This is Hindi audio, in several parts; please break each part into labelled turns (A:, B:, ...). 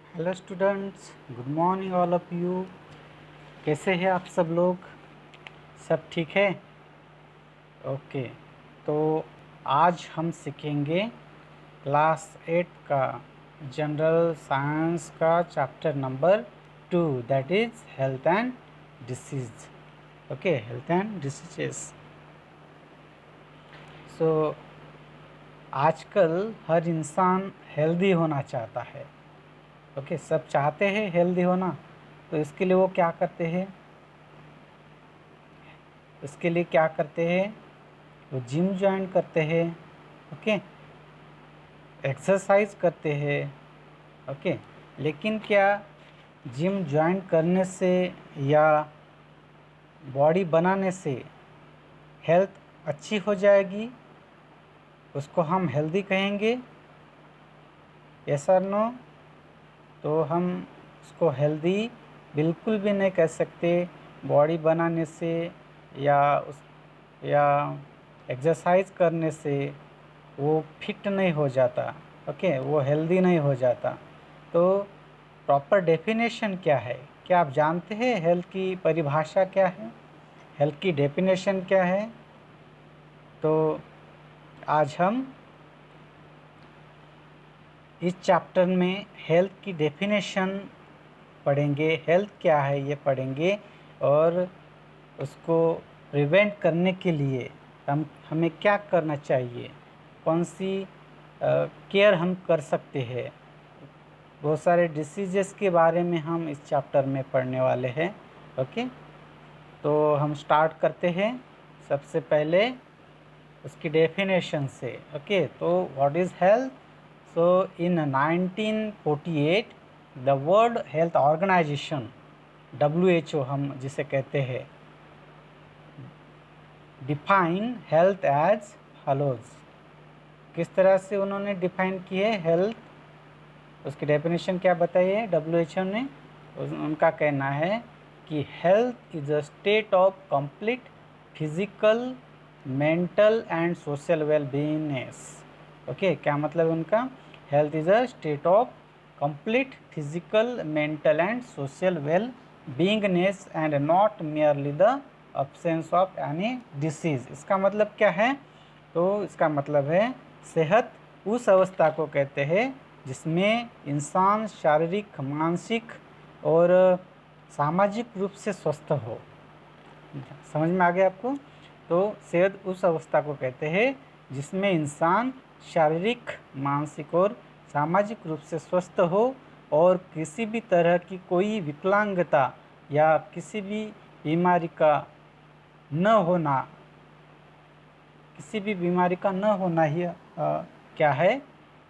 A: Hello students, good morning all of you. कैसे हैं आप सब लोग? सब ठीक है? ओके। तो आज हम सीखेंगे क्लास 8 का जनरल साइंस का chapter number 2, that is health and disease. Okay, health and diseases. So आजकल हर इंसान हेल्दी होना चाहता है। ओके, सब चाहते हैं हेल्दी होना। तो इसके लिए वो क्या करते हैं? वो जिम ज्वाइन करते हैं। ओके, एक्सरसाइज करते हैं। ओके, लेकिन क्या जिम ज्वाइन करने से या बॉडी बनाने से हेल्थ अच्छी हो जाएगी, उसको हम हेल्दी कहेंगे? यस और नो? तो हम उसको हेल्दी बिल्कुल भी नहीं कह सकते। बॉडी बनाने से या एक्सरसाइज करने से वो फिट नहीं हो जाता। ओके, वो हेल्दी नहीं हो जाता। तो प्रॉपर डेफिनेशन क्या है? क्या आप जानते हैं हेल्थ की परिभाषा क्या है? हेल्थ की डेफिनेशन क्या है? तो आज हम इस चैप्टर में हेल्थ की डेफिनेशन पढ़ेंगे, हेल्थ क्या है ये पढ़ेंगे, और उसको प्रिवेंट करने के लिए हमें क्या करना चाहिए, कौन सी केयर हम कर सकते हैं। बहुत सारे डिसीजेस के बारे में हम इस चैप्टर में पढ़ने वाले हैं। ओके, तो हम स्टार्ट करते हैं सबसे पहले उसकी डेफिनेशन से। ओके, तो what is health? So in 1948 the world health organization, WHO हम जिसे कहते हैं, डिफाइन हेल्थ एज फॉलोज। किस तरह से उन्होंने डिफाइन की है हेल्थ? उसकी डेफिनेशन क्या बताइए WHO ने? उनका कहना है कि health is a state of complete physical, mental and social well beingness. Okay, क्या मतलब उनका? Health is a state of complete physical, mental and social well beingness and not merely the absence of any disease. इसका मतलब क्या है? तो इसका मतलब है सेहत उस अवस्था को कहते हैं जिसमें इंसान शारीरिक, मानसिक और सामाजिक रूप से स्वस्थ हो। समझ में आ गया आपको? तो सेहत उस अवस्था को कहते हैं जिसमें इंसान शारीरिक, मानसिक और सामाजिक रूप से स्वस्थ हो और किसी भी तरह की कोई विकलांगता या किसी भी बीमारी का न होना, ही क्या है?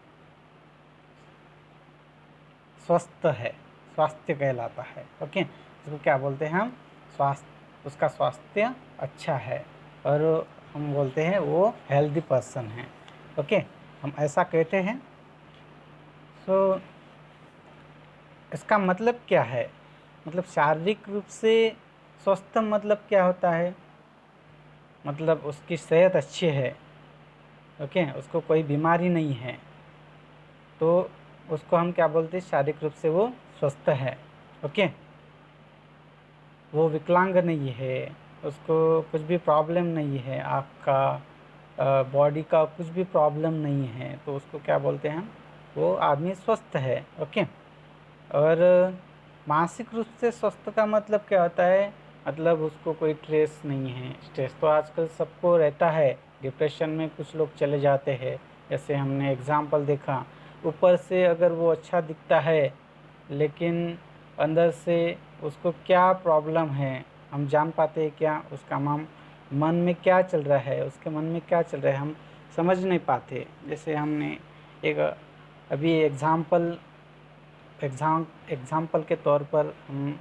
A: स्वस्थ है, स्वास्थ्य कहलाता है। ओके, इसको क्या बोलते हैं हम? स्वास्थ्य, उसका स्वास्थ्य अच्छा है और हम बोलते हैं वो हेल्दी पर्सन है। ओके, हम ऐसा कहते हैं। सो इसका मतलब क्या है? मतलब शारीरिक रूप से स्वस्थ मतलब क्या होता है? मतलब उसकी सेहत अच्छी है। ओके, उसको कोई बीमारी नहीं है, तो उसको हम क्या बोलते हैं? शारीरिक रूप से वो स्वस्थ है। ओके, वो विकलांग नहीं है, उसको कुछ भी प्रॉब्लम नहीं है, आँख का, बॉडी का कुछ भी प्रॉब्लम नहीं है, तो उसको क्या बोलते हैं हम? वो आदमी स्वस्थ है। ओके, और मानसिक रूप से स्वस्थ का मतलब क्या होता है? मतलब उसको कोई स्ट्रेस नहीं है। स्ट्रेस तो आजकल सबको रहता है, डिप्रेशन में कुछ लोग चले जाते हैं, जैसे हमने एग्जाम्पल देखा। ऊपर से अगर वो अच्छा दिखता है लेकिन अंदर से उसको क्या प्रॉब्लम है हम जान पाते हैं क्या? उसका मन में क्या चल रहा है, उसके मन में क्या चल रहा है, हम समझ नहीं पाते। जैसे हमने एक अभी एग्ज़ाम्पल के तौर पर हम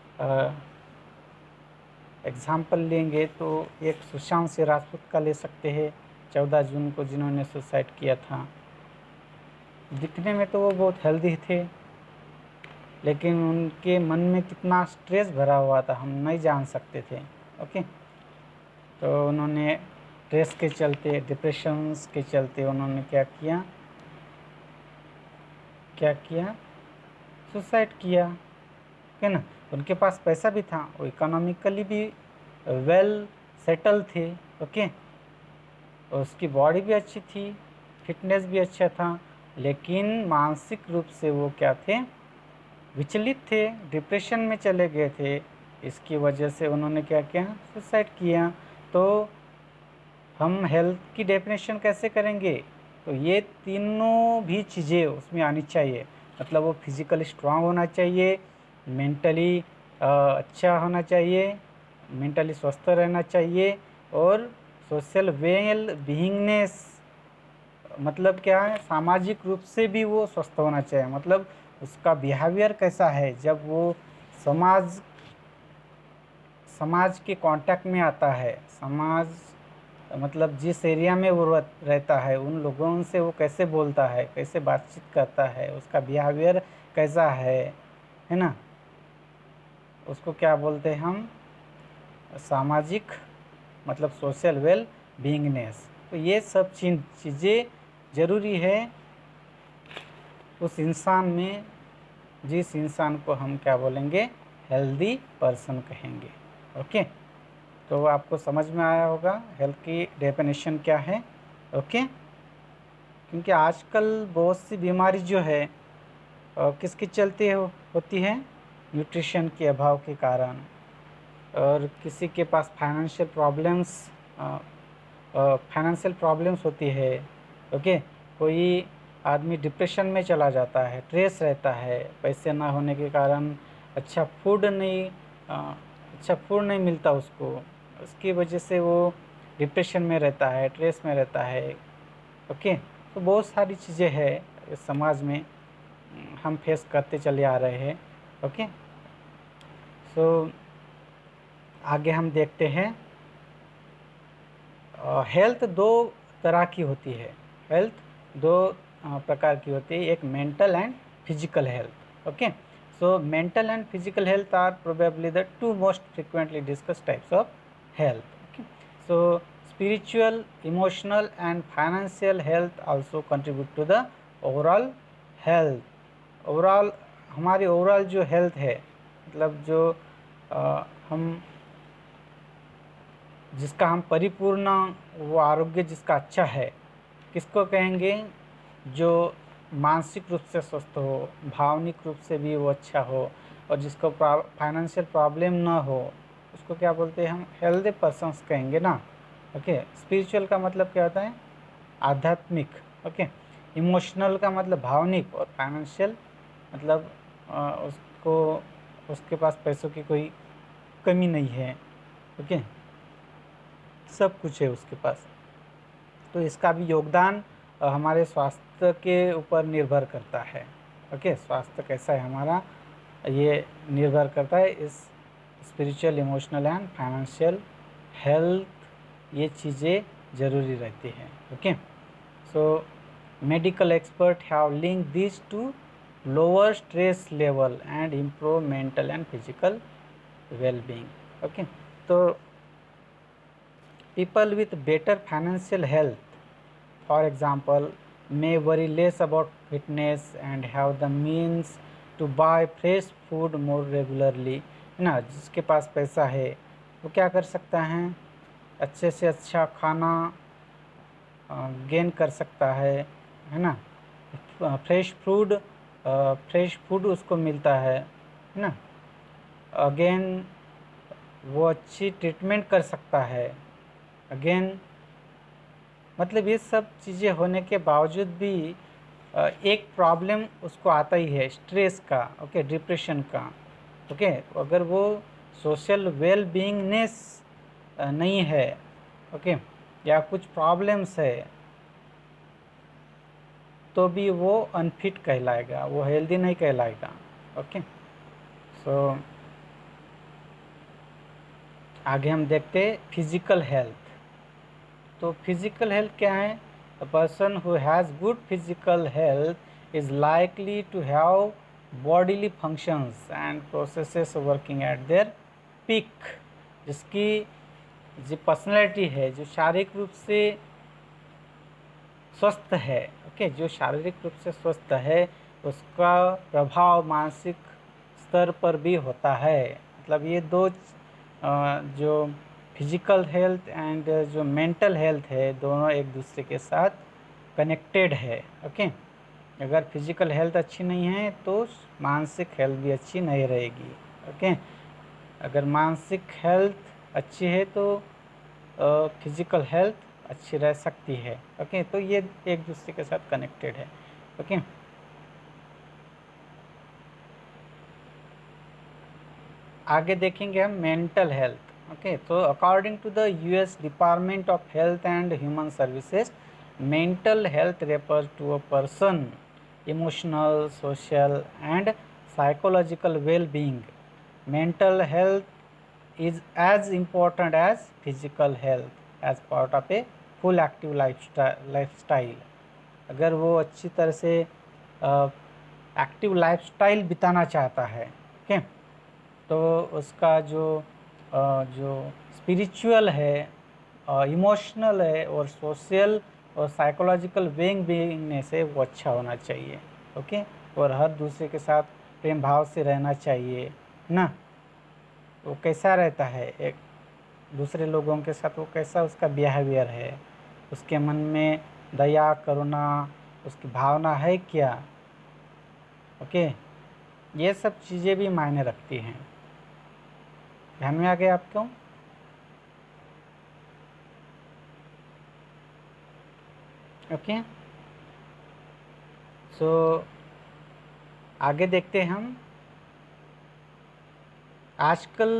A: एग्ज़ाम्पल लेंगे तो एक सुशांत सिंह राजपूत का ले सकते हैं, 14 जून को जिन्होंने सुसाइड किया था। दिखने में तो वो बहुत हेल्दी थे, लेकिन उनके मन में कितना स्ट्रेस भरा हुआ था हम नहीं जान सकते थे। ओके, तो उन्होंने स्ट्रेस के चलते, डिप्रेशंस के चलते उन्होंने क्या किया? सुसाइड किया, है ना। उनके पास पैसा भी था, वो इकोनॉमिकली भी वेल सेटल थे, ओके, और उसकी बॉडी भी अच्छी थी, फिटनेस भी अच्छा था, लेकिन मानसिक रूप से वो क्या थे, विचलित थे, डिप्रेशन में चले गए थे। इसकी वजह से उन्होंने क्या किया, सुसाइड किया। तो हम हेल्थ की डेफिनेशन कैसे करेंगे, तो ये तीनों भी चीज़ें उसमें आनी चाहिए। मतलब वो फिजिकली स्ट्रांग होना चाहिए, मेंटली अच्छा होना चाहिए, मेंटली स्वस्थ रहना चाहिए, और सोशल वेल बीइंगनेस, मतलब क्या है, सामाजिक रूप से भी वो स्वस्थ होना चाहिए। मतलब उसका बिहेवियर कैसा है, जब वो समाज समाज के कांटेक्ट में आता है, समाज मतलब जिस एरिया में वो रहता है, उन लोगों से वो कैसे बोलता है, कैसे बातचीत करता है, उसका बिहेवियर कैसा है ना, उसको क्या बोलते हैं हम, सामाजिक, मतलब सोशल वेल बीइंगनेस। तो ये सब चीज़ें ज़रूरी है उस इंसान में, जिस इंसान को हम क्या बोलेंगे, हेल्दी पर्सन कहेंगे। ओके, तो आपको समझ में आया होगा हेल्थ की डेफिनेशन क्या है। ओके, क्योंकि आजकल बहुत सी बीमारी जो है किसकी चलती होती है, न्यूट्रिशन के अभाव के कारण, और किसी के पास फाइनेंशियल प्रॉब्लम्स होती है। ओके, कोई आदमी डिप्रेशन में चला जाता है, स्ट्रेस रहता है, पैसे ना होने के कारण अच्छा फूड नहीं मिलता उसको, उसकी वजह से वो डिप्रेशन में रहता है, स्ट्रेस में रहता है। ओके, तो बहुत सारी चीज़ें हैं इस समाज में हम फेस करते चले आ रहे हैं। ओके, सो आगे हम देखते हैं, हेल्थ दो तरह की होती है, हेल्थ दो प्रकार की होती है, एक mental and physical health. Okay, so mental and physical health are probably the two most frequently discussed types of health. Okay, so spiritual, emotional and financial health also contribute to the overall health. Overall हमारी ओवरऑल जो हेल्थ है, मतलब जो हम जिसका हम परिपूर्ण, वो आरोग्य जिसका अच्छा है, किसको कहेंगे, जो मानसिक रूप से स्वस्थ हो, भावनिक रूप से भी वो अच्छा हो, और जिसको फाइनेंशियल प्रॉब्लम ना हो, उसको क्या बोलते हैं हम, हेल्दी पर्सन्स कहेंगे ना। ओके, स्पिरिचुअल का मतलब क्या होता है, आध्यात्मिक। ओके, इमोशनल का मतलब भावनिक, और फाइनेंशियल मतलब उसको, उसके पास पैसों की कोई कमी नहीं है। ओके, सब कुछ है उसके पास। तो इसका भी योगदान हमारे स्वास्थ्य के ऊपर निर्भर करता है। ओके, स्वास्थ्य कैसा है हमारा, ये निर्भर करता है इस spiritual, emotional and financial health, ये चीज़ें ज़रूरी रहती हैं। Okay, so medical expert have link this to lower stress level and improve mental and physical well-being. Okay, तो people with better financial health, for example, may worry less about fitness and have the means to buy fresh food more regularly, है ना। जिसके पास पैसा है वो क्या कर सकता है, अच्छे से अच्छा खाना गेन कर सकता है ना। फ्रेश फूड उसको मिलता है ना। अगेन वो अच्छी ट्रीटमेंट कर सकता है। अगेन मतलब ये सब चीज़ें होने के बावजूद भी एक प्रॉब्लम उसको आता ही है, स्ट्रेस का। ओके, डिप्रेशन का। ओके, अगर वो सोशल वेल बीइंगनेस नहीं है, ओके, या कुछ प्रॉब्लम्स है, तो भी वो अनफिट कहलाएगा, वो हेल्दी नहीं कहलाएगा। ओके, सो आगे हम देखते हैं फिजिकल हेल्थ। तो फिजिकल हेल्थ क्या है, a person who has good physical health is likely to have bodily functions and processes working at their peak. जिसकी जो पर्सनैलिटी है, जो शारीरिक रूप से स्वस्थ है, ओके, जो शारीरिक रूप से स्वस्थ है, उसका प्रभाव मानसिक स्तर पर भी होता है। मतलब ये दो जो फिजिकल हेल्थ एंड जो मेंटल हेल्थ है, दोनों एक दूसरे के साथ कनेक्टेड है। ओके, अगर फिजिकल हेल्थ अच्छी नहीं है तो मानसिक हेल्थ भी अच्छी नहीं रहेगी। ओके, अगर मानसिक हेल्थ अच्छी है तो फिजिकल हेल्थ अच्छी रह सकती है। ओके, तो ये एक दूसरे के साथ कनेक्टेड है। ओके, आगे देखेंगे हम मेंटल हेल्थ। ओके, तो according to the US department of health and human services, mental health refers to a person emotional, social and psychological well-being. Mental health is as important as physical health as part of a full active lifestyle. अगर वो अच्छी तरह से एक्टिव लाइफस्टाइल बिताना चाहता है, ओके, तो उसका जो स्पिरिचुअल है, इमोशनल है और सोशल और साइकोलॉजिकल वेल बीइंग से वो अच्छा होना चाहिए। ओके, और हर दूसरे के साथ प्रेम भाव से रहना चाहिए ना। वो कैसा रहता है एक दूसरे लोगों के साथ, वो कैसा उसका बिहेवियर है, उसके मन में दया करुणा उसकी भावना है क्या। ओके, ये सब चीज़ें भी मायने रखती हैं। ध्यान में आ गया आपको? ओके, सो आगे देखते हैं हम। आजकल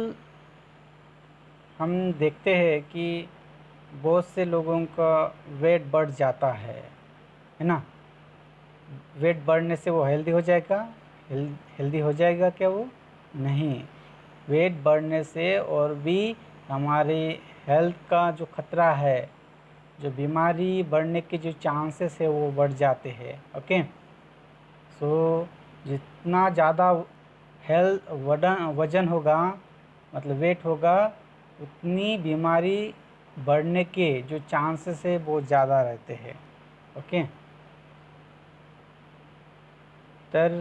A: हम देखते हैं कि बहुत से लोगों का वेट बढ़ जाता है ना। वेट बढ़ने से वो हेल्दी हो जाएगा? हेल्दी हो जाएगा क्या वो? नहीं, वेट बढ़ने से और भी हमारी हेल्थ का जो खतरा है, जो बीमारी बढ़ने के जो चांसेस है वो बढ़ जाते हैं। ओके, सो जितना ज़्यादा हेल्थ वजन होगा, मतलब वेट होगा, उतनी बीमारी बढ़ने के जो चांसेस है वो ज़्यादा रहते हैं। ओके, तर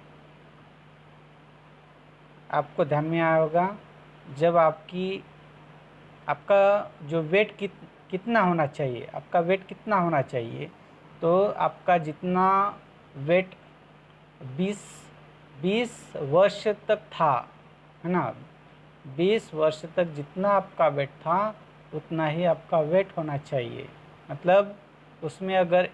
A: आपको ध्यान में आया होगा, जब आपका जो वेट कितना होना चाहिए, आपका वेट कितना होना चाहिए, तो आपका जितना वेट 20 वर्ष तक था, है ना, 20 वर्ष तक जितना आपका वेट था उतना ही आपका वेट होना चाहिए। मतलब उसमें अगर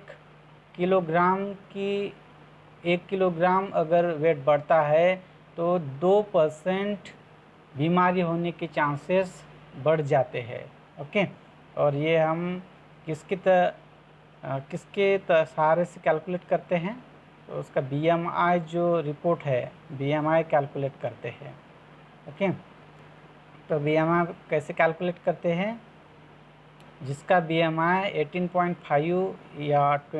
A: 1 किलोग्राम अगर वेट बढ़ता है तो 2% बीमारी होने के चांसेस बढ़ जाते हैं। ओके, और ये हम किसके सहारे से कैलकुलेट करते हैं? तो उसका BMI जो रिपोर्ट है, BMI कैलकुलेट करते हैं। ओके, तो BMI कैसे कैलकुलेट करते हैं? जिसका BMI 18.5 या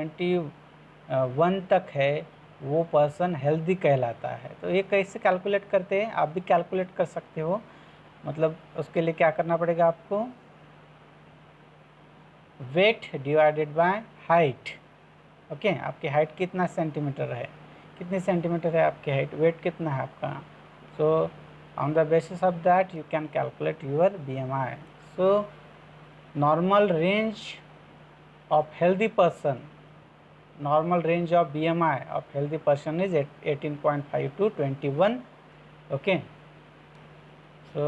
A: 21 तक है वो पर्सन हेल्दी कहलाता है। तो ये कैसे कैलकुलेट करते हैं? आप भी कैलकुलेट कर सकते हो। मतलब उसके लिए क्या करना पड़ेगा आपको? Weight divided by height. Okay, आपकी हाइट कितना सेंटीमीटर है, कितनी सेंटीमीटर है आपकी हाइट, वेट कितना है आपका। So on the basis of that you can calculate your BMI. So normal range of healthy person, normal range of BMI of healthy person is 18.5 to 21. Okay, so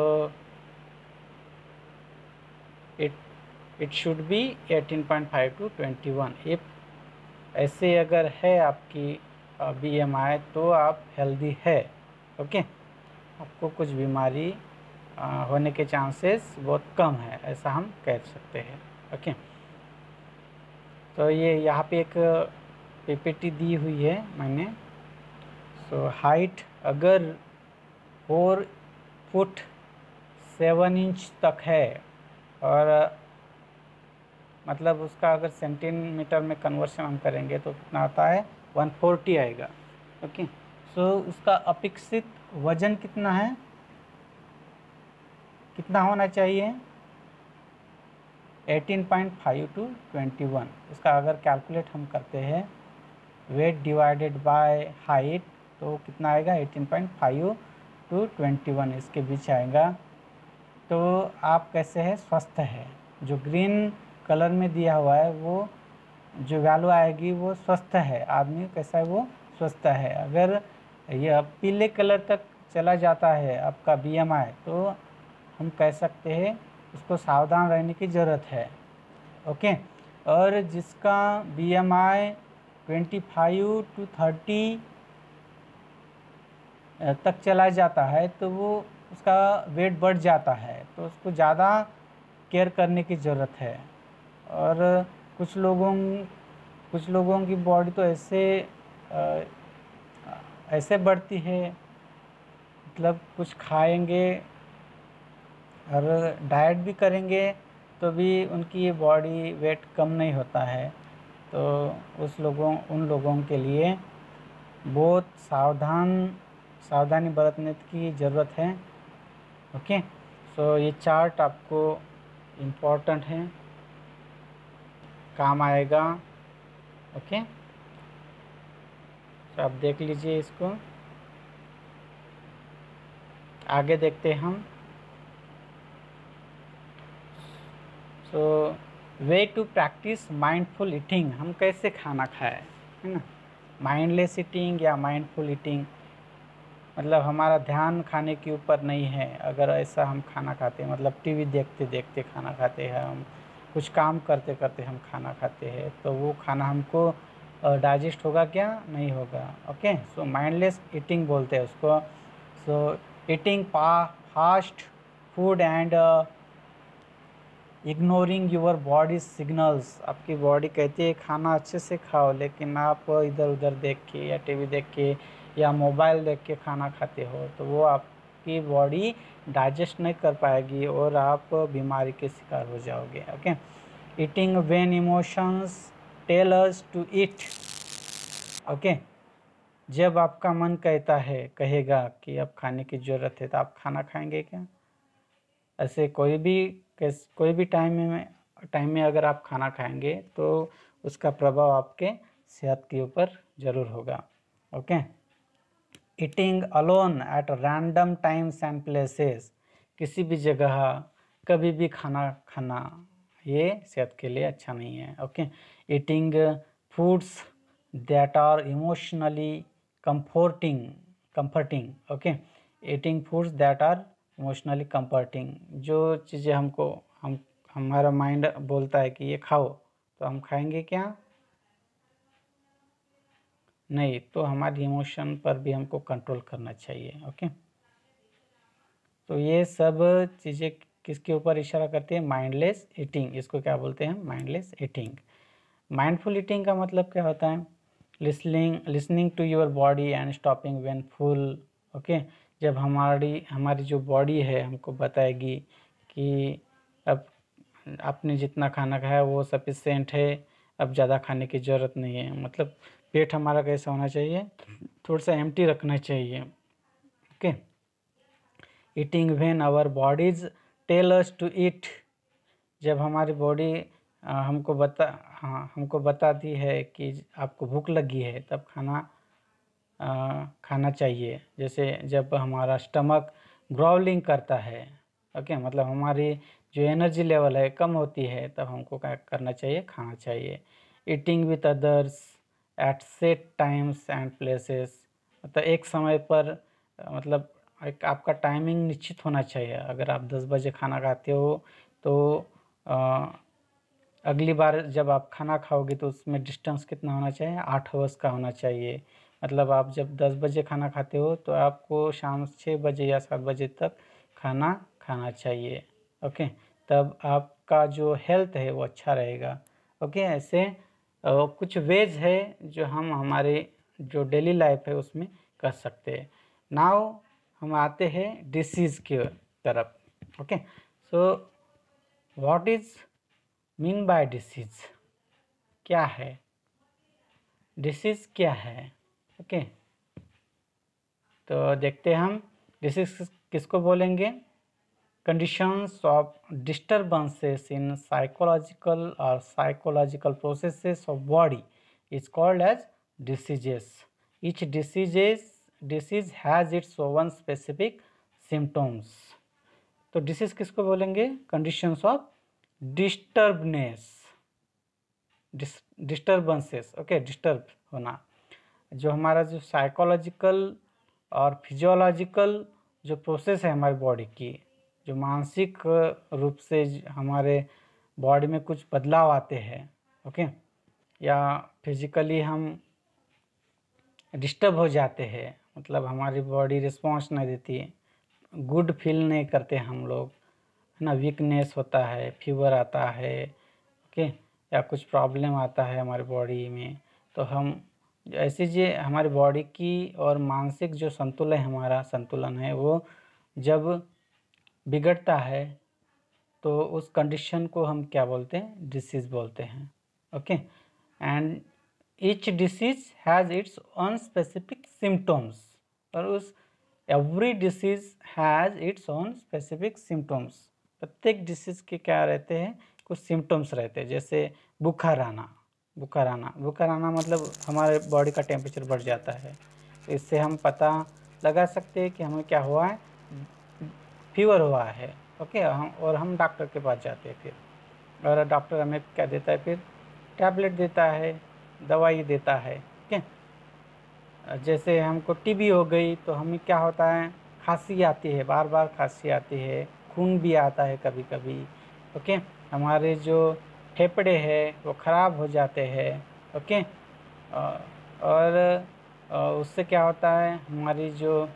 A: it should be 18.5 to 21. if ऐसे अगर है आपकी BMI तो आप हेल्दी है। ओके, आपको कुछ बीमारी होने के चांसेस बहुत कम है, ऐसा हम कह सकते हैं। ओके, तो ये यहाँ पे एक PPT दी हुई है मैंने। सो हाइट अगर 4 फुट 7 इंच तक है, और मतलब उसका अगर सेंटीमीटर में कन्वर्शन हम करेंगे तो कितना आता है? 140 आएगा। ओके, सो उसका अपेक्षित वजन कितना है, कितना होना चाहिए? 18.5 to 21। उसका अगर कैलकुलेट हम करते हैं वेट डिवाइडेड बाय हाइट, तो कितना आएगा 18.5 to 21 इसके बीच आएगा। तो आप कैसे है, स्वस्थ है। जो ग्रीन कलर में दिया हुआ है वो जो वैल्यू आएगी वो स्वस्थ है, आदमी कैसा है, वो स्वस्थ है। अगर यह पीले कलर तक चला जाता है आपका BMI, तो हम कह सकते हैं उसको सावधान रहने की ज़रूरत है। ओके। और जिसका BMI 25 to 30 तक चला जाता है तो वो उसका वेट बढ़ जाता है, तो उसको ज़्यादा केयर करने की ज़रूरत है। और कुछ लोगों की बॉडी तो ऐसे बढ़ती है, मतलब कुछ खाएंगे और डाइट भी करेंगे तो भी उनकी बॉडी वेट कम नहीं होता है। तो उन लोगों के लिए बहुत सावधानी बरतने की ज़रूरत है। ओके। सो ये चार्ट आपको इम्पोर्टेंट है, काम आएगा। ओके, तो आप देख लीजिए इसको। आगे देखते हैं हम। So way to practice mindful eating, हम कैसे खाना खाएं, है ना। माइंडलेस ईटिंग या माइंडफुल ईटिंग, मतलब हमारा ध्यान खाने के ऊपर नहीं है। अगर ऐसा हम खाना खाते हैं, मतलब टीवी देखते देखते खाना खाते हैं, हम कुछ काम करते करते हम खाना खाते हैं, तो वो खाना हमको डाइजेस्ट होगा क्या, नहीं होगा। ओके। सो माइंडलेस ईटिंग बोलते हैं उसको। So eating fast food and ignoring your body signals, आपकी बॉडी कहती है खाना अच्छे से खाओ, लेकिन आप इधर उधर देख के या टीवी देख के या मोबाइल देख के खाना खाते हो, तो वो आपकी बॉडी डाइजेस्ट नहीं कर पाएगी और आप बीमारी के शिकार हो जाओगे। Okay. Eating when emotions tell us to eat. Okay. जब आपका मन कहेगा कि अब खाने की ज़रूरत है, तो आप खाना खाएंगे क्या। ऐसे कोई भी टाइम में अगर आप खाना खाएंगे तो उसका प्रभाव आपके सेहत के ऊपर ज़रूर होगा। Okay. Eating alone at random times and places, किसी भी जगह कभी भी खाना खाना ये सेहत के लिए अच्छा नहीं है। Okay. Eating foods that are emotionally comforting. Okay. Eating foods that are emotionally comforting, जो चीज़ें हमारा माइंड बोलता है कि ये खाओ, तो हम खाएंगे क्या, नहीं। तो हमारी इमोशन पर भी हमको कंट्रोल करना चाहिए। ओके। तो ये सब चीज़ें किसके ऊपर इशारा करती है, माइंडलेस ईटिंग। इसको क्या बोलते हैं, माइंडलेस ईटिंग। माइंडफुल ईटिंग का मतलब क्या होता है, listening to your body and stopping when full. Okay. जब हमारी जो बॉडी है हमको बताएगी कि अब आपने जितना खाना खाया वो सफिशिएंट है, अब ज़्यादा खाने की ज़रूरत नहीं है। मतलब पेट हमारा कैसा होना चाहिए, थोड़ा सा एम्प्टी रखना चाहिए। Okay. Eating when our bodies tell us to eat, जब हमारी बॉडी हमको बताती है कि आपको भूख लगी है, तब खाना चाहिए। जैसे जब हमारा स्टमक ग्रोवलिंग करता है, ओके, मतलब हमारी जो एनर्जी लेवल है कम होती है, तब हमको क्या करना चाहिए, खाना चाहिए। Eating with others at set times and places, मतलब एक समय पर मतलब एक आपका टाइमिंग निश्चित होना चाहिए। अगर आप 10 बजे खाना खाते हो तो अगली बार जब आप खाना खाओगे तो उसमें डिस्टेंस कितना होना चाहिए, 8 आवर्स का होना चाहिए। मतलब आप जब 10 बजे खाना खाते हो तो आपको शाम 6 बजे या 7 बजे तक खाना खाना चाहिए। ओके। तब आपका जो हेल्थ है वो अच्छा रहेगा। ओके। ऐसे कुछ वेज है जो हम हमारे जो डेली लाइफ है उसमें कर सकते हैं। नाउ हम आते हैं डिसीज़ के तरफ। Okay. So what is mean by disease, क्या है, डिसीज़ क्या है। ओके। तो देखते हैं हम डिसीज़ किसको बोलेंगे, conditions of disturbances in psychological processes of body is called as diseases. Each disease has its own specific symptoms. तो डिसीज किसको बोलेंगे? Conditions of disturbances, okay, disturb होना, जो हमारा जो साइकोलॉजिकल और फिजियोलॉजिकल जो प्रोसेस है हमारी बॉडी की, जो मानसिक रूप से हमारे बॉडी में कुछ बदलाव आते हैं, ओके, या फिजिकली हम डिस्टर्ब हो जाते हैं, मतलब हमारी बॉडी रिस्पॉन्स नहीं देती, गुड फील नहीं करते हम लोग, है ना, वीकनेस होता है, फीवर आता है, ओके, या कुछ प्रॉब्लम आता है हमारी बॉडी में, तो हम ऐसे जो हमारी बॉडी की और मानसिक जो संतुलन है वो जब बिगड़ता है तो उस कंडीशन को हम क्या बोलते हैं? डिसीज़ बोलते हैं, okay. And each disease has its own specific symptoms, और उस every disease has its own specific symptoms. प्रत्येक डिसीज़ के क्या रहते हैं? कुछ सिम्टम्स रहते हैं, जैसे बुखार आना मतलब हमारे बॉडी का टेम्परेचर बढ़ जाता है, तो इससे हम पता लगा सकते हैं कि हमें क्या हुआ है, फीवर हुआ है, ओके। हम डॉक्टर के पास जाते हैं, फिर और डॉक्टर हमें क्या देता है? फिर टैबलेट देता है, दवाई देता है, ठीक है। जैसे हमको टीबी हो गई तो हमें क्या होता है? खांसी आती है, बार बार खांसी आती है, खून भी आता है कभी कभी, ओके। हमारे जो फेफड़े हैं वो ख़राब हो जाते हैं, ओके। और उससे क्या होता है? हमारी जो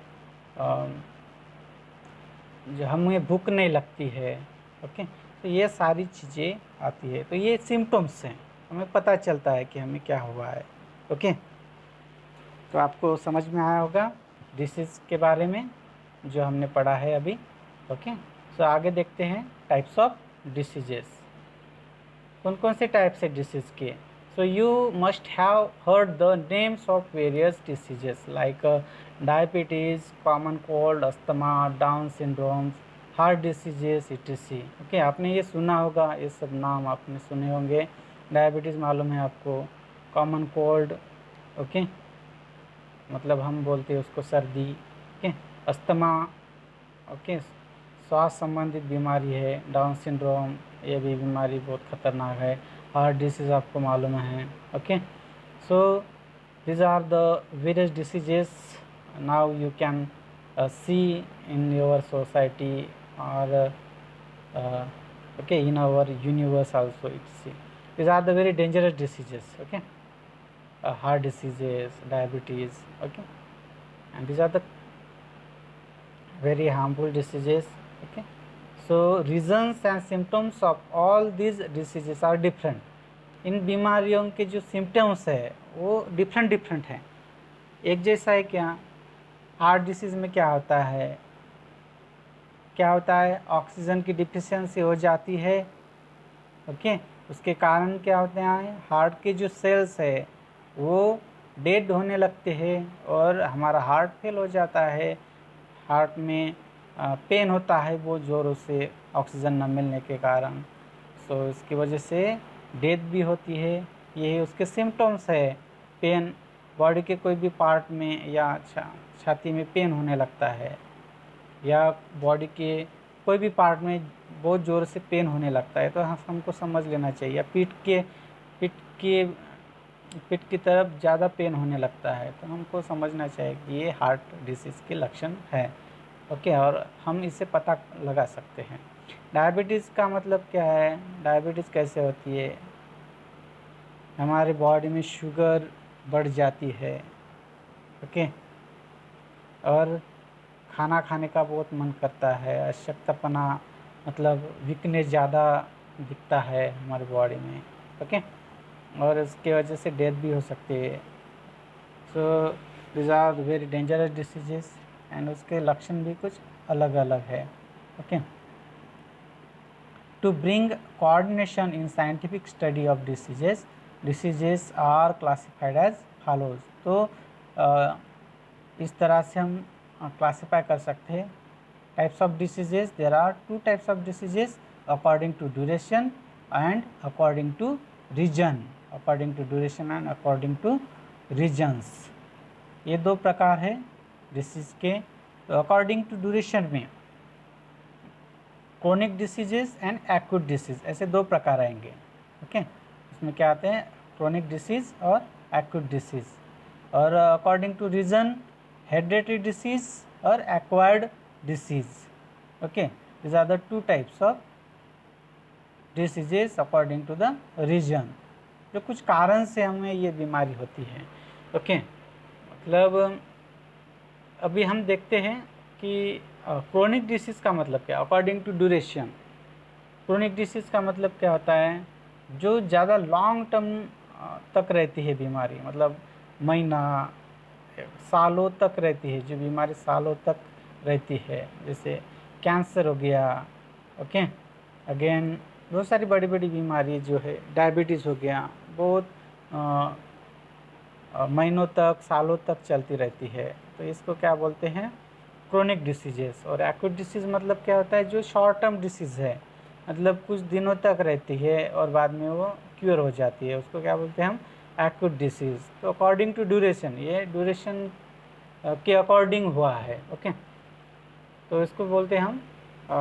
A: हमें भूख नहीं लगती है, ओके। तो ये सारी चीज़ें आती है, तो ये सिम्टम्स हैं, हमें पता चलता है कि हमें क्या हुआ है, ओके। तो आपको समझ में आया होगा डिसीज़ के बारे में जो हमने पढ़ा है अभी, ओके। सो आगे देखते हैं टाइप्स ऑफ डिसीजेस। कौन कौन से टाइप्स है डिसीज़ के? So you must have heard the names of various diseases like diabetes, common cold, asthma, down syndromes, heart diseases, etc. Okay, आपने ये सुना होगा, ये सब नाम आपने सुने होंगे। डायबिटीज़ मालूम है आपको, कॉमन कोल्ड, ओके, मतलब हम बोलते हैं उसको सर्दी, ओके। अस्थमा, ओके, श्वास संबंधित बीमारी है। डाउन सिंड्रोम, ये भी बीमारी बहुत ख़तरनाक है। हार्ट डिसीज़ आपको मालूम है, okay. So these are the various diseases now you can see in your society or okay, in our universe also. These are the very dangerous diseases, okay. Heart diseases, diabetes, okay, and these are the very harmful diseases, okay. So reasons and symptoms of all these diseases are different. इन बीमारियों के जो सिम्टम्स है वो डिफरेंट हैं, एक जैसा है क्या? हार्ट डिसीज़ में क्या होता है? ऑक्सीजन की डिफिशियंसी हो जाती है, ओके। उसके कारण क्या होते हैं? हार्ट के जो सेल्स है वो डेड होने लगते हैं और हमारा हार्ट फेल हो जाता है। हार्ट में पेन होता है बहुत ज़ोरों से ऑक्सीजन न मिलने के कारण, सो इसकी वजह से डेथ भी होती है। यही उसके सिम्टम्स है। पेन, बॉडी के कोई भी पार्ट में या छाती में पेन होने लगता है, या बॉडी के कोई भी पार्ट में बहुत ज़ोर से पेन होने लगता है, तो हमको समझ लेना चाहिए। पीठ की तरफ ज़्यादा पेन होने लगता है, तो हमको समझना चाहिए कि ये हार्ट डिसीज़ के लक्षण है, ओके। और हम इसे पता लगा सकते हैं। डायबिटीज़ का मतलब क्या है? डायबिटीज़ कैसे होती है? हमारे बॉडी में शुगर बढ़ जाती है, ओके, और खाना खाने का बहुत मन करता है, अशक्तपना मतलब वीकनेस ज़्यादा दिखता है हमारे बॉडी में, ओके, और इसके वजह से डेथ भी हो सकती है। So this are very dangerous diseases, and उसके लक्षण भी कुछ अलग अलग है, okay. To bring coordination in scientific study of diseases are classified as follows. तो इस तरह से हम क्लासीफाई कर सकते हैं types of diseases. There are 2 types of diseases according to duration and according to reason, reasons. ये दो प्रकार है डिसीज के। तो अकॉर्डिंग टू ड्यूरेशन में chronic diseases and acute disease, ऐसे दो प्रकार आएंगे। ओके, इसमें क्या आते हैं, क्रोनिक डिसीज और एक्यूट डिसीज। और according to reason hereditary disease और acquired disease. Okay, these are the two types of diseases according to the region, जो कुछ कारण से हमें ये बीमारी होती है। ओके, मतलब अभी हम देखते हैं कि क्रोनिक डिसीज का मतलब क्या, according to duration. Chronic disease का मतलब क्या होता है, जो ज़्यादा लॉन्ग टर्म तक रहती है बीमारी, मतलब महीना सालों तक रहती है, जो बीमारी सालों तक रहती है, जैसे कैंसर हो गया। ओके, अगेन बहुत सारी बड़ी बड़ी बीमारी जो है, डायबिटीज़ हो गया, बहुत महीनों तक सालों तक चलती रहती है, तो इसको क्या बोलते हैं, क्रोनिक डिसीजेस। और एक्यूट डिसीज़ मतलब क्या होता है, जो शॉर्ट टर्म डिसीज़ है, मतलब कुछ दिनों तक रहती है और बाद में वो क्योर हो जाती है, उसको क्या बोलते हैं हम, एक्यूट डिसीज़। तो अकॉर्डिंग टू ड्यूरेशन, ये ड्यूरेशन के अकॉर्डिंग हुआ है। ओके, तो इसको बोलते हैं हम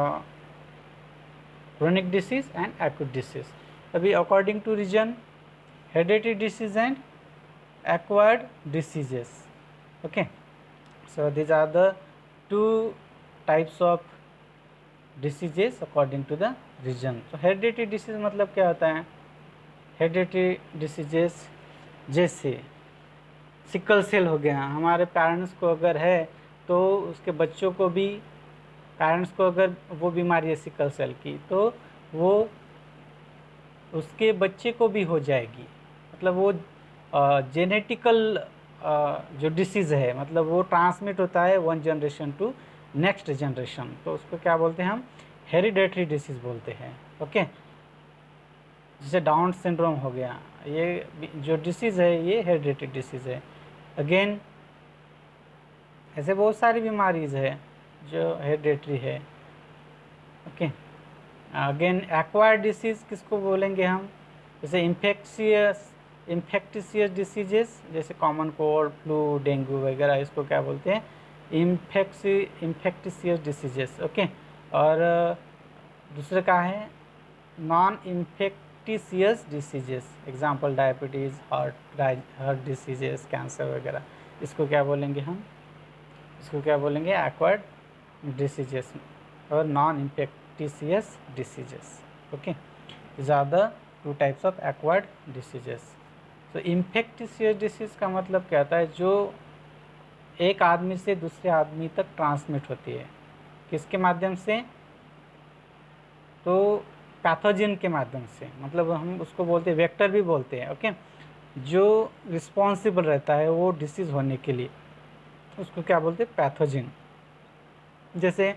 A: chronic disease and acute disease. अभी according to reason hereditary disease and acquired diseases. Okay, so these are the two types of diseases according to the region. So hereditary disease मतलब क्या होता है, hereditary diseases जैसे सिकल सेल हो गया, हमारे पेरेंट्स को अगर है तो उसके बच्चों को भी, पेरेंट्स को अगर वो बीमारी है सिकल सेल की, तो वो उसके बच्चे को भी हो जाएगी। मतलब वो जेनेटिकल जो डिसीज़ है, मतलब वो ट्रांसमिट होता है one generation to next generation, तो उसको क्या बोलते हैं हम, हेरिडेटरी डिसीज़ बोलते हैं। ओके, जैसे डाउन सिंड्रोम हो गया, ये जो डिसीज़ है ये हेरिडेटरी डिसीज़ है। अगेन ऐसे बहुत सारी बीमारीज है जो हेरिडेटरी है। ओके, अगेन एक्वायर्ड डिसीज़ किसको बोलेंगे हम, जैसे इन्फेक्टिशियस डिसीजेस, जैसे कॉमन कोल्ड, फ्लू, डेंगू वगैरह, इसको क्या बोलते हैं, इन्फेक्टिशियस डिसीजेस। ओके, और दूसरे का है non infectious diseases, example diabetes, heart diseases, cancer वगैरह, इसको क्या बोलेंगे हम, इसको क्या बोलेंगे, एक्वायर्ड डिसीजेस और non infectious diseases. Okay, these are the two types of acquired diseases. तो इन्फेक्टिशियस डिसीज़ का मतलब क्या होता है, जो एक आदमी से दूसरे आदमी तक ट्रांसमिट होती है, किसके माध्यम से, तो पैथोजन के माध्यम से, मतलब हम उसको बोलते हैं, वेक्टर भी बोलते हैं। ओके, जो रिस्पॉन्सिबल रहता है वो डिसीज़ होने के लिए, उसको क्या बोलते हैं, पैथोजन। जैसे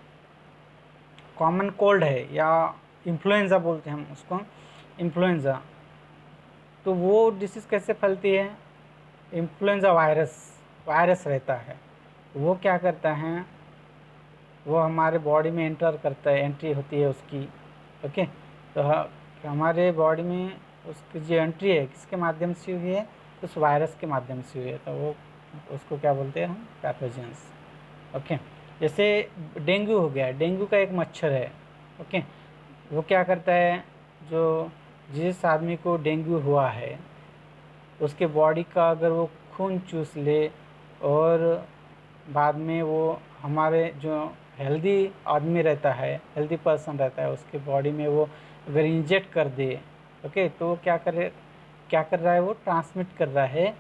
A: कॉमन कोल्ड है या इन्फ्लुएंजा बोलते हैं हम उसको, इन्फ्लुएंजा, तो वो डिसीज़ कैसे फैलती है, इन्फ्लुएंजा वायरस रहता है, वो क्या करता है, वो हमारे बॉडी में एंटर करता है, एंट्री होती है उसकी। ओके, तो हमारे बॉडी में उसकी जो एंट्री है किसके माध्यम से हुई है, उस वायरस के माध्यम से हुई है, तो वो उसको क्या बोलते हैं हम, पैथोजेंस। ओके, जैसे डेंगू हो गया, डेंगू का एक मच्छर है। ओके, वो क्या करता है, जो जिस आदमी को डेंगू हुआ है उसके बॉडी का अगर वो खून चूस ले और बाद में वो हमारे जो हेल्दी आदमी रहता है, हेल्दी पर्सन रहता है, उसके बॉडी में वो अगर इंजेक्ट कर दे, ओके, तो क्या कर रहा है, वो ट्रांसमिट कर रहा है,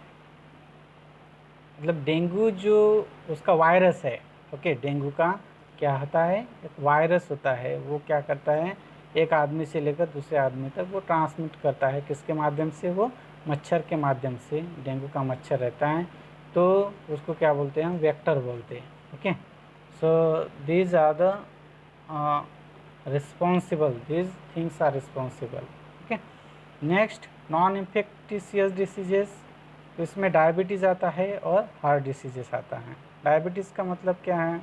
A: मतलब डेंगू जो उसका वायरस है। ओके, डेंगू का क्या होता है, एक वायरस होता है, वो क्या करता है, एक आदमी से लेकर दूसरे आदमी तक वो ट्रांसमिट करता है, किसके माध्यम से, वो मच्छर के माध्यम से। डेंगू का मच्छर रहता है तो उसको क्या बोलते हैं हम, वेक्टर बोलते हैं। Okay, so these are the responsible, these things are responsible. Okay, next non infectious diseases, तो इसमें डायबिटीज़ आता है और हार्ट डिसीजेस आता है। डायबिटीज़ का मतलब क्या है,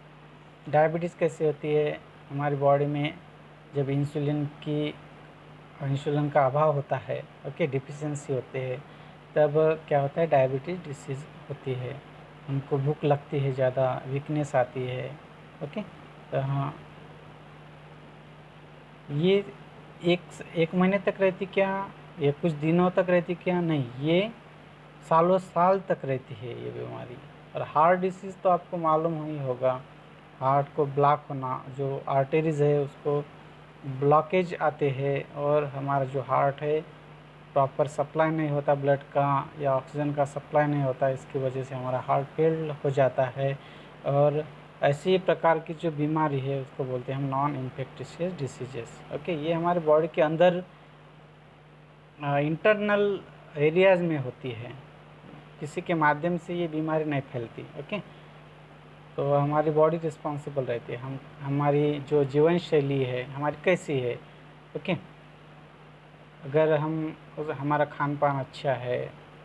A: डायबिटीज़ कैसे होती है, हमारी बॉडी में जब इंसुलिन की इंसुलिन का अभाव होता है, ओके, डिफिशिएंसी होते हैं, तब क्या होता है, डायबिटीज़ डिसीज़ होती है, उनको भूख लगती है, ज़्यादा वीकनेस आती है, ओके। तो हाँ, ये एक महीने तक रहती क्या, ये कुछ दिनों तक रहती क्या, नहीं, ये सालों साल तक रहती है ये बीमारी। और हार्ट डिसीज़ तो आपको मालूम ही होगा, हार्ट को ब्लॉक होना, जो आर्टरीज है उसको ब्लॉकेज आते हैं, और हमारा जो हार्ट है प्रॉपर सप्लाई नहीं होता ब्लड का, या ऑक्सीजन का सप्लाई नहीं होता, इसकी वजह से हमारा हार्ट फेल हो जाता है। और ऐसी प्रकार की जो बीमारी है उसको बोलते हैं हम नॉन इन्फेक्टिशियस डिसीजेस, ओके। ये हमारे बॉडी के अंदर इंटरनल एरियाज में होती है, किसी के माध्यम से ये बीमारी नहीं फैलती, ओके। तो हमारी बॉडी रिस्पॉन्सिबल रहती है, हम हमारी जो जीवन शैली है हमारी कैसी है, ओके। अगर हमारा खान पान अच्छा है,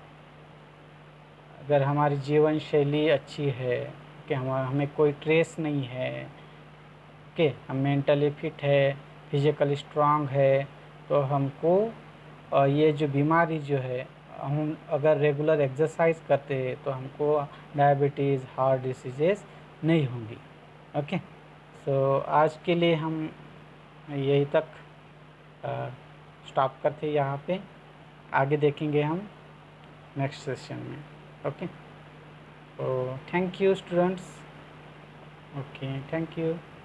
A: अगर हमारी जीवन शैली अच्छी है कि हमें कोई ट्रेस नहीं है, ओके, हम मेंटली फिट है, फिजिकली स्ट्रांग है, तो हमको ये जो बीमारी जो है, हम अगर रेगुलर एक्सरसाइज करते हैं तो हमको डायबिटीज़, हार्ट डिसीजेस नहीं होंगी, ओके। सो आज के लिए हम यही तक स्टॉप करते यहाँ पे, आगे देखेंगे हम नेक्स्ट सेशन में, ओके। तो thank you students, okay, thank you.